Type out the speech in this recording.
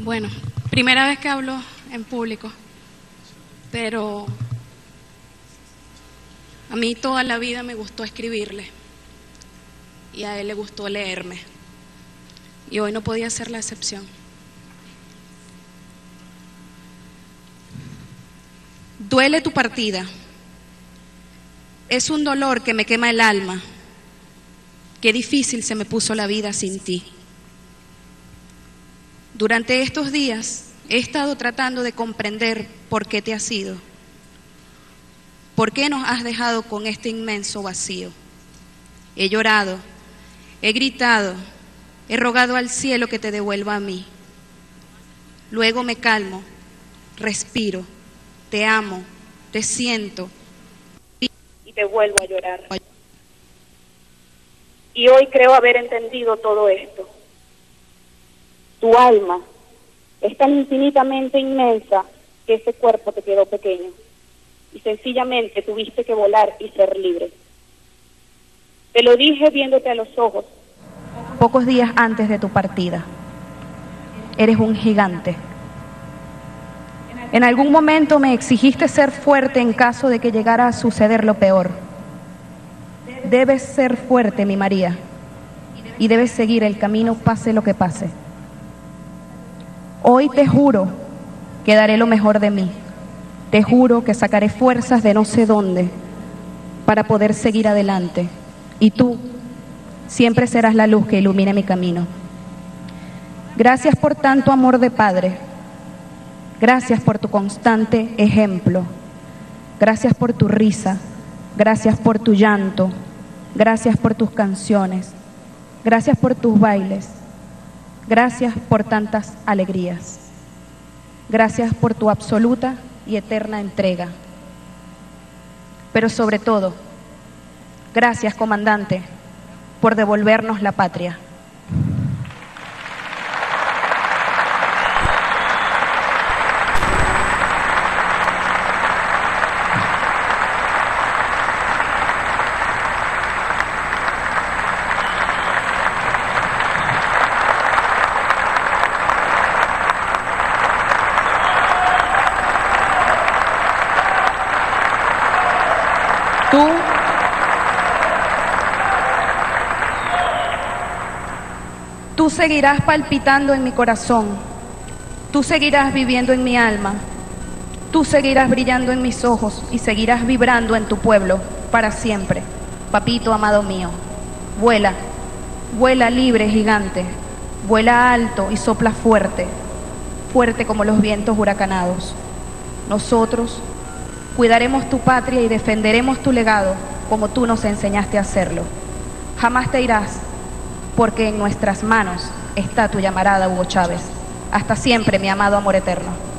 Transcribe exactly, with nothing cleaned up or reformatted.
Bueno, primera vez que hablo en público, pero a mí toda la vida me gustó escribirle y a él le gustó leerme, y hoy no podía ser la excepción. Duele tu partida, es un dolor que me quema el alma, qué difícil se me puso la vida sin ti. Durante estos días he estado tratando de comprender por qué te has ido, por qué nos has dejado con este inmenso vacío. He llorado, he gritado, he rogado al cielo que te devuelva a mí. Luego me calmo, respiro, te amo, te siento y te vuelvo a llorar. Y hoy creo haber entendido todo esto. Tu alma es tan infinitamente inmensa que ese cuerpo te quedó pequeño y sencillamente tuviste que volar y ser libre. Te lo dije viéndote a los ojos pocos días antes de tu partida. Eres un gigante. En algún momento me exigiste ser fuerte en caso de que llegara a suceder lo peor. Debes ser fuerte, mi María, y debes seguir el camino pase lo que pase. Hoy te juro que daré lo mejor de mí. Te juro que sacaré fuerzas de no sé dónde para poder seguir adelante. Y tú siempre serás la luz que ilumine mi camino. Gracias por tanto amor de padre. Gracias por tu constante ejemplo. Gracias por tu risa. Gracias por tu llanto. Gracias por tus canciones. Gracias por tus bailes. Gracias por tantas alegrías. Gracias por tu absoluta y eterna entrega. Pero sobre todo, gracias, comandante, por devolvernos la patria. Tú, tú seguirás palpitando en mi corazón, tú seguirás viviendo en mi alma, tú seguirás brillando en mis ojos y seguirás vibrando en tu pueblo para siempre. Papito amado mío, vuela, vuela libre, gigante, vuela alto y sopla fuerte, fuerte como los vientos huracanados. Nosotros cuidaremos tu patria y defenderemos tu legado como tú nos enseñaste a hacerlo. Jamás te irás, porque en nuestras manos está tu llamarada, Hugo Chávez. Hasta siempre, mi amado amor eterno.